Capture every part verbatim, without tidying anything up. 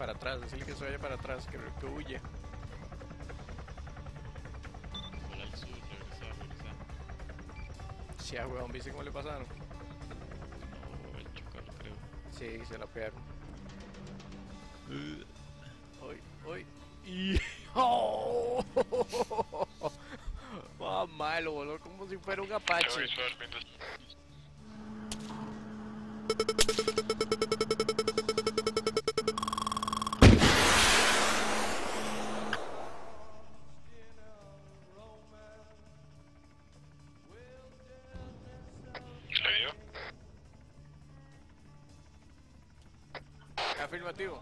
para atrás, decirle que se vaya para atrás, que, que huye. Hola al sur, regresa, regresa. Sí, a huevón, ¿viste cómo le pasaron? No, el chocarlo creo. Sí, se la pegaron. Hoy, hoy. Y. ¡Oh! ¡Oh, malo, boludo! Como si fuera un apache. Afirmativo.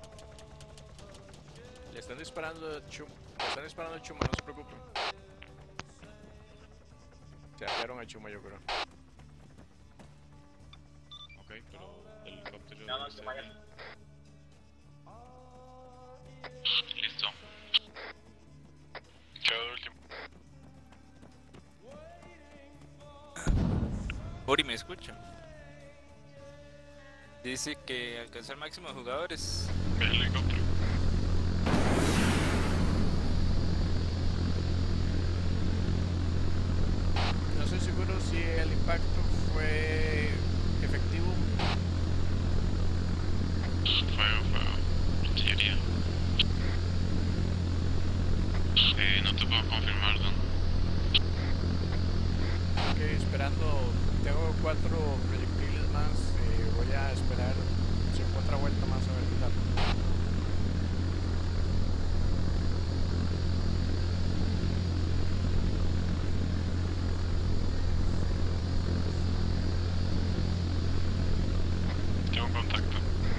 Le están disparando chum. Le están disparando chuma, no se preocupen. Se apiaron a chuma, yo creo. Ok, pero el helicóptero. No, no, se vaya. Listo. Quedó último. Ori, ¿me escucha? Dice que alcanzó el máximo de jugadores. Ve el helicóptero. No estoy seguro si el impacto fue efectivo. Fuego, fuego. Artillería. Eh, no te puedo confirmar, Don. Ok, esperando. Tengo cuatro proyectiles más. Eh, voy a esperar si otra vuelta más a ver qué tal. Tengo un contacto.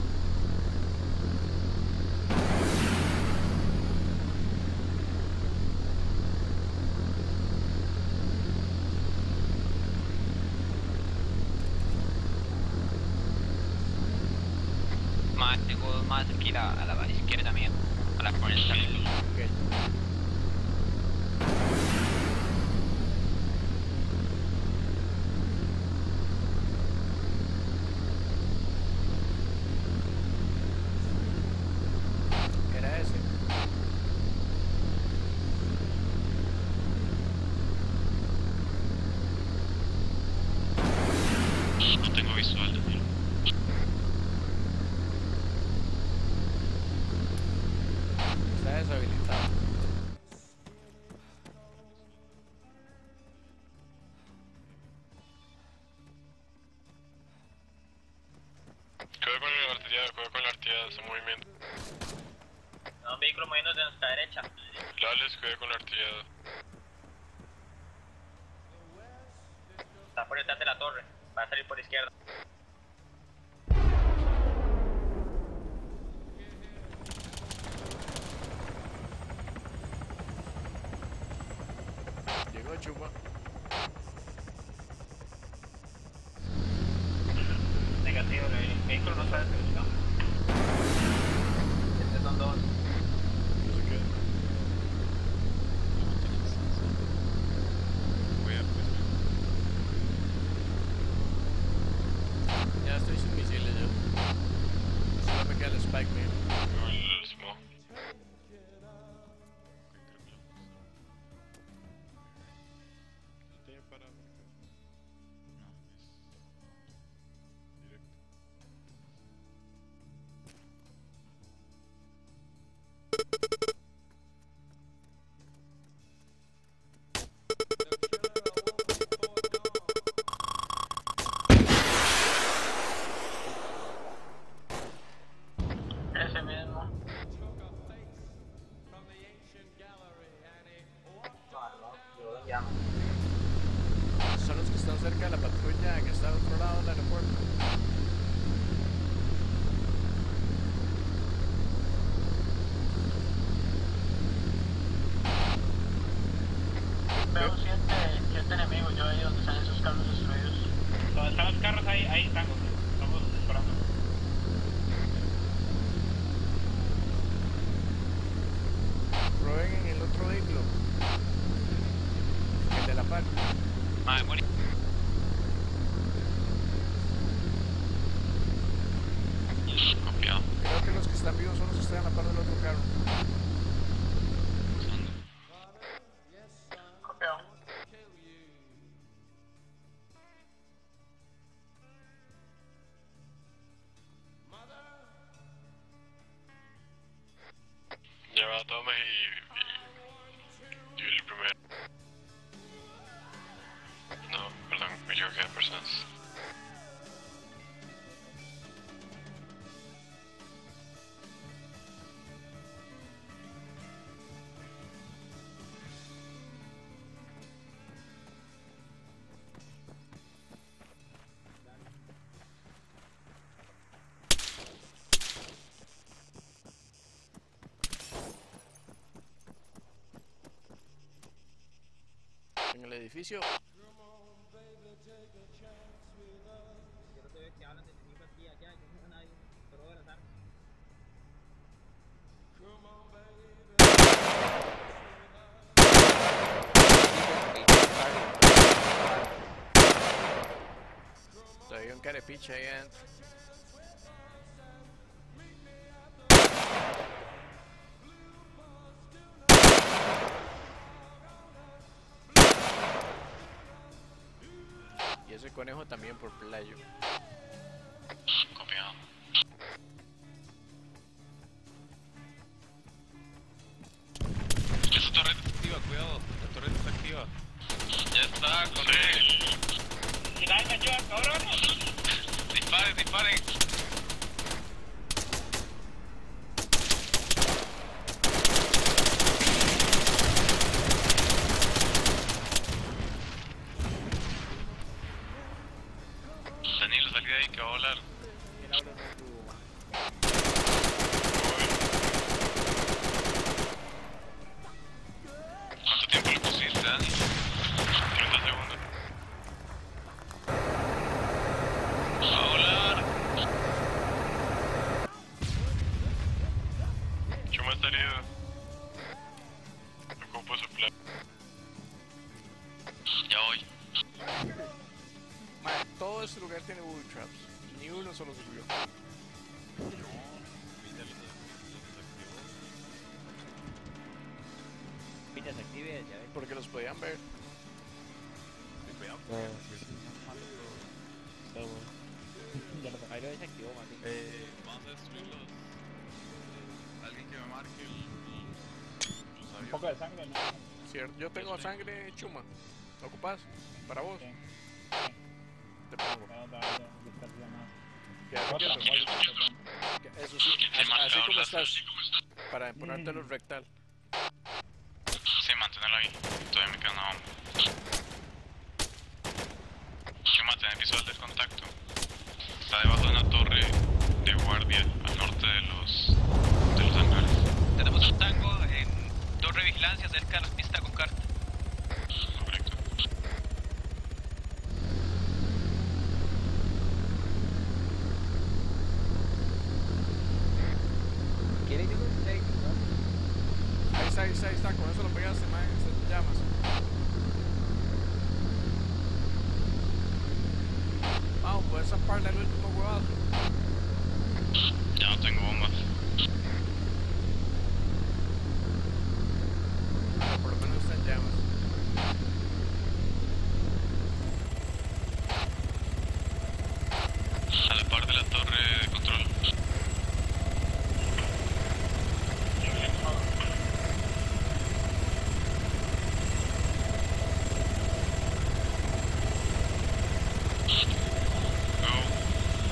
Más, tengo más aquí a la, a la izquierda mía, a la cuarenta. Ok. Era ese. No tengo visual, Daniel. Está deshabilitado. Cuidado con la artillería, cuidado con la artillería, ese movimiento. Un vehículo moviendo de nuestra derecha. Lales, cuidado con la artillería. Está por detrás de la torre, va a salir por izquierda. Llegó chuma. Negativo, el vehículo no sabe selección. Estos son dos. No sé qué. Voy a pues. Ya estoy sin misiles yo. Solo me queda el spike, man. No, el small. Tiene para. No, es. Directo. Ese mismo. Son los que están cerca de la patrulla que está al otro lado del aeropuerto. Veo siete, siete enemigos, yo ahí donde están esos carros destruidos. Donde están los carros ahí, ahí están, estamos disparando. Prueben en el otro vehículo. El de la par. Madre, morí. Copiado. Creo que los que están vivos son los creo que hay personas. En el edificio. Yo no te veo que hablan de enemigo aquí allá, yo no veo a nadie, pero voy a las armas. Todavía un carepiche ahí adentro. Y ese conejo también por playo. Copiado. Esa torreta está activa, cuidado. La torreta está activa. Ya está, corre. ¿Y nadie me ayuda, cabrón? Disparen, disparen. Danilo, salí de ahí que va a volar. ¿Quién habla de tu man? ¿Cuánto tiempo le pusiste, Dani? treinta segundos. ¡Va a volar! Chuma está herido. Ocupo su plan. Ya voy. Madre, todo este lugar tiene booby traps. Ni uno solo sirvió. Pilla, se active, ya ves. Porque los podían ver. Ya lo ahí lo desactivó, Martín. Eh, vamos a destruir los... eh, alguien que me marque el... los Un aviones. poco de sangre, ¿no? Cierto, yo tengo sangre chuma. ¿Lo ocupas? ¿Para vos? Sí. Te pongo. No, no, no, distancia más. Quédate Otra, quieto. igual, Que- Eso sí, Sí, así, así marcador como láser. estás. Para emponértelo rectal. Sí, manténelo ahí. Todavía me queda una bomba. Chuma, tenés visual del contacto. Está debajo de una torre de guardia al norte de los... de los hangares. Tenemos un tango en torre de vigilancia cerca de la pista con carta. Correcto. ¿Quieres yo con seis? Ahí está, ahí está, ahí está. Con eso lo pegaste, man. Se llamas. Vamos, puedes zamparle al último huevazo. Ya no tengo bombas. Pero por lo menos está en llamas. A la par de la torre de control. Go.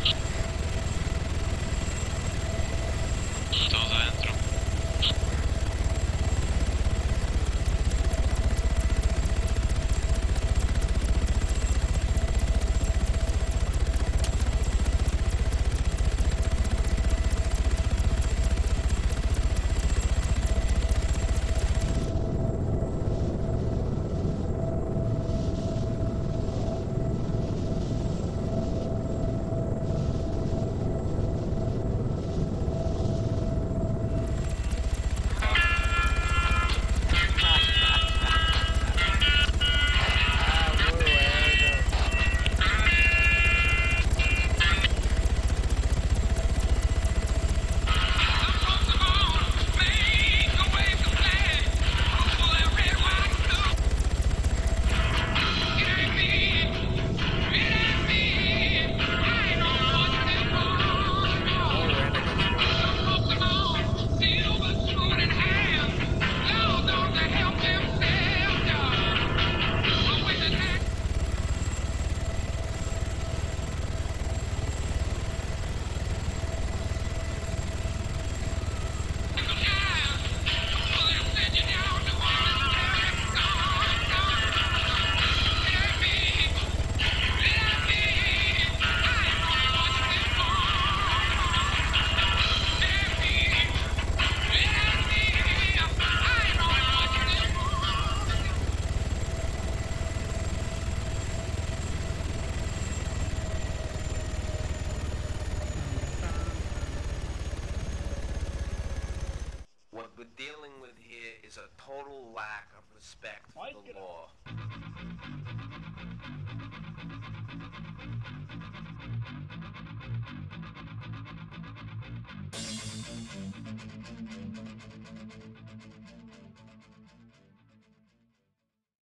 total lack of respect Why for is the it- law.